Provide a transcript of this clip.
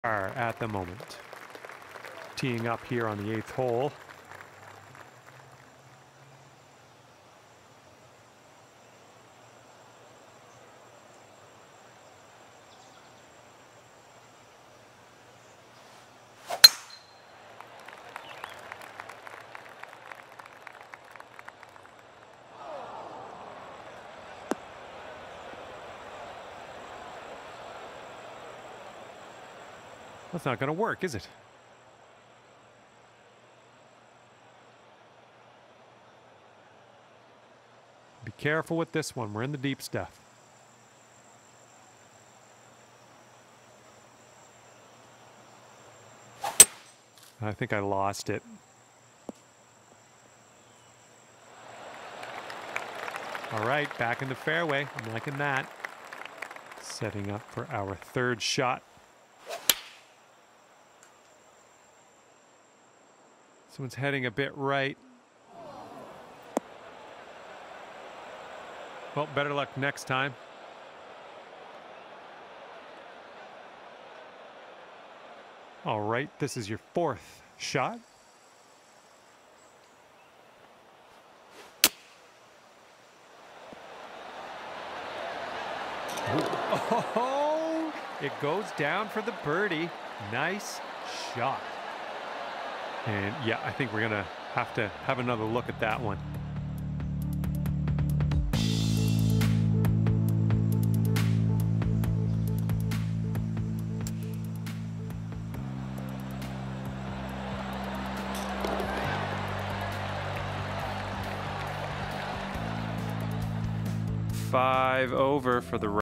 Are at the moment. Teeing up here on the 8th hole. That's not going to work, is it? Be careful with this one. We're in the deep stuff. I think I lost it. All right, back in the fairway. I'm liking that. Setting up for our third shot. This one's heading a bit right. Well, better luck next time. All right, this is your 4th shot. Oh, it goes down for the birdie. Nice shot. And yeah, I think we're gonna have to have another look at that one. Five over for the